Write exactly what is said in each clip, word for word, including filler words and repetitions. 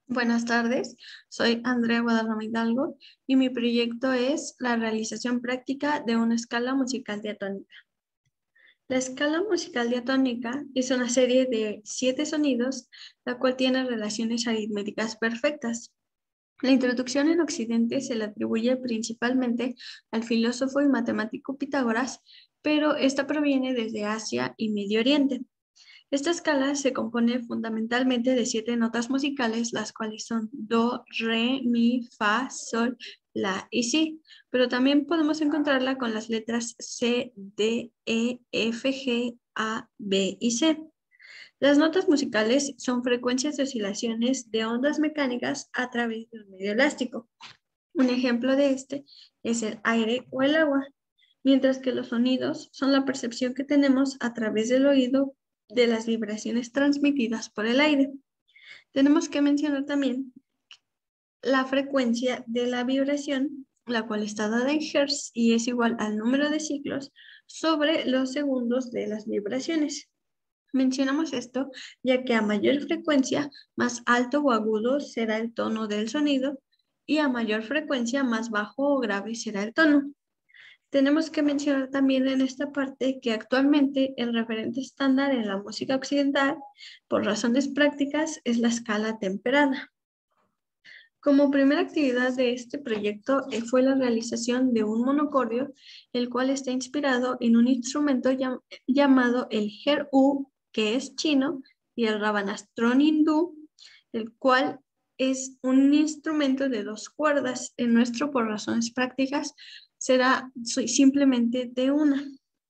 Buenas tardes, soy Andrea Guadarrama Hidalgo y mi proyecto es la realización práctica de una escala musical diatónica. La escala musical diatónica es una serie de siete sonidos, la cual tiene relaciones aritméticas perfectas. La introducción en Occidente se le atribuye principalmente al filósofo y matemático Pitágoras, pero esta proviene desde Asia y Medio Oriente. Esta escala se compone fundamentalmente de siete notas musicales, las cuales son do, re, mi, fa, sol, la y si, pero también podemos encontrarla con las letras C, D, E, F, G, A, B y C. Las notas musicales son frecuencias de oscilaciones de ondas mecánicas a través de un medio elástico. Un ejemplo de este es el aire o el agua, mientras que los sonidos son la percepción que tenemos a través del oído de las vibraciones transmitidas por el aire. Tenemos que mencionar también la frecuencia de la vibración, la cual está dada en hertz y es igual al número de ciclos sobre los segundos de las vibraciones. Mencionamos esto ya que a mayor frecuencia, más alto o agudo será el tono del sonido y a mayor frecuencia, más bajo o grave será el tono. Tenemos que mencionar también en esta parte que actualmente el referente estándar en la música occidental, por razones prácticas, es la escala temperada. Como primera actividad de este proyecto eh, fue la realización de un monocordio, el cual está inspirado en un instrumento llam llamado el Her-U, que es chino, y el Ravanastron hindú, el cual es un instrumento de dos cuerdas. En nuestro, por razones prácticas, será simplemente de una.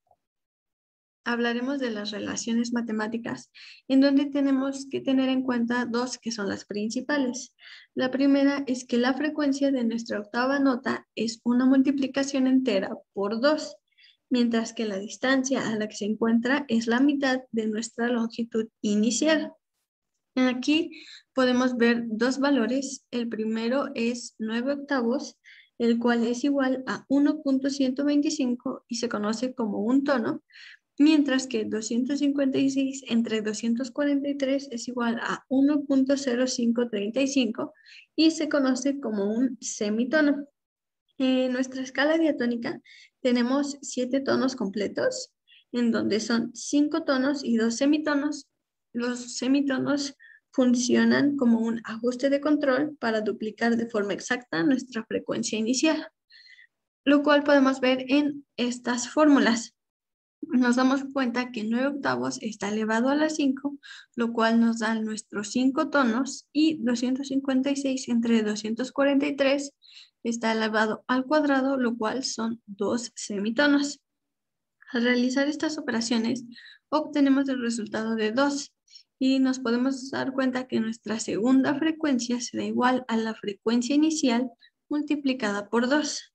Hablaremos de las relaciones matemáticas, en donde tenemos que tener en cuenta dos que son las principales. La primera es que la frecuencia de nuestra octava nota es una multiplicación entera por dos, mientras que la distancia a la que se encuentra es la mitad de nuestra longitud inicial. Aquí podemos ver dos valores. El primero es nueve octavos, el cual es igual a uno punto ciento veinticinco y se conoce como un tono, mientras que doscientos cincuenta y seis entre doscientos cuarenta y tres es igual a uno punto cero cinco tres cinco y se conoce como un semitono. En nuestra escala diatónica tenemos siete tonos completos, en donde son cinco tonos y dos semitonos. Los semitonos funcionan como un ajuste de control para duplicar de forma exacta nuestra frecuencia inicial, lo cual podemos ver en estas fórmulas. Nos damos cuenta que nueve octavos está elevado a la cinco, lo cual nos da nuestros cinco tonos, y doscientos cincuenta y seis entre doscientos cuarenta y tres está elevado al cuadrado, lo cual son dos semitonos. Al realizar estas operaciones, obtenemos el resultado de dos y nos podemos dar cuenta que nuestra segunda frecuencia será igual a la frecuencia inicial multiplicada por dos.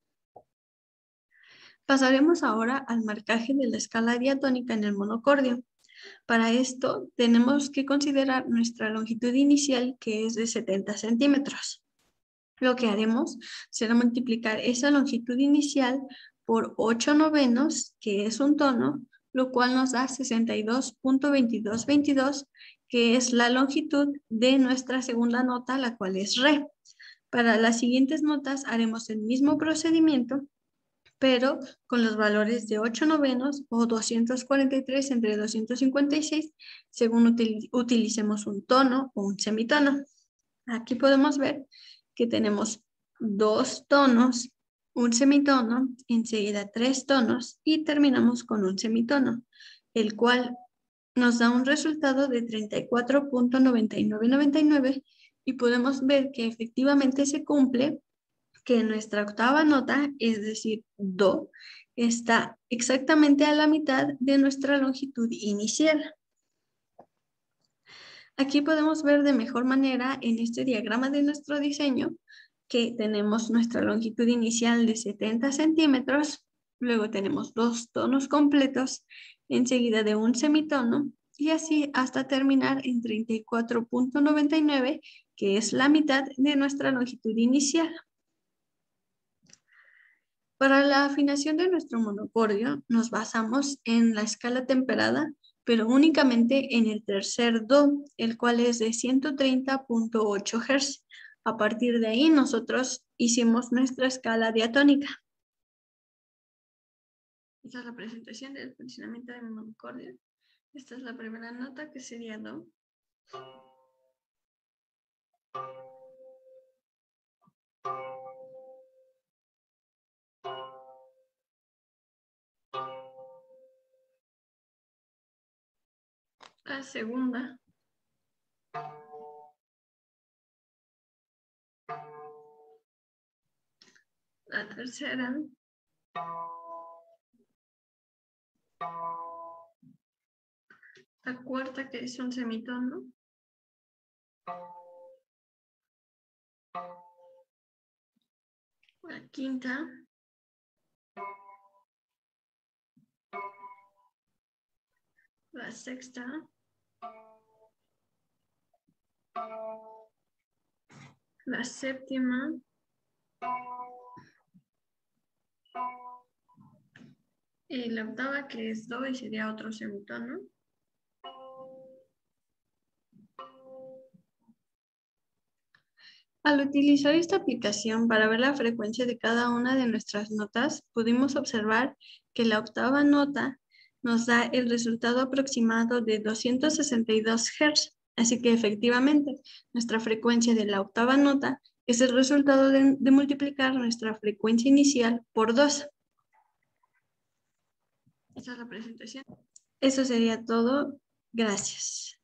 Pasaremos ahora al marcaje de la escala diatónica en el monocordio. Para esto tenemos que considerar nuestra longitud inicial, que es de setenta centímetros. Lo que haremos será multiplicar esa longitud inicial por ocho novenos, que es un tono, lo cual nos da sesenta y dos punto veintidós veintidós, que es la longitud de nuestra segunda nota, la cual es re. Para las siguientes notas haremos el mismo procedimiento, pero con los valores de ocho novenos o doscientos cuarenta y tres entre doscientos cincuenta y seis, según util utilicemos un tono o un semitono. Aquí podemos ver que tenemos dos tonos, un semitono, enseguida tres tonos y terminamos con un semitono, el cual nos da un resultado de treinta y cuatro punto noventa y nueve noventa y nueve y podemos ver que efectivamente se cumple que nuestra octava nota, es decir, do, está exactamente a la mitad de nuestra longitud inicial. Aquí podemos ver de mejor manera en este diagrama de nuestro diseño que tenemos nuestra longitud inicial de setenta centímetros, luego tenemos dos tonos completos, enseguida de un semitono, y así hasta terminar en treinta y cuatro punto noventa y nueve, que es la mitad de nuestra longitud inicial. Para la afinación de nuestro monocordio nos basamos en la escala temperada, pero únicamente en el tercer do, el cual es de ciento treinta punto ocho hertz. A partir de ahí nosotros hicimos nuestra escala diatónica. Esta es la presentación del funcionamiento de mi monocordio. Esta es la primera nota, que sería do. La segunda. La tercera. La cuarta, que es un semitono. La quinta. La sexta. La séptima. Y la octava, que es do y sería otro semitono. Al utilizar esta aplicación para ver la frecuencia de cada una de nuestras notas, pudimos observar que la octava nota nos da el resultado aproximado de doscientos sesenta y dos hertz. Así que efectivamente, nuestra frecuencia de la octava nota es el resultado de, de multiplicar nuestra frecuencia inicial por dos. Esta es la presentación. Eso sería todo. Gracias.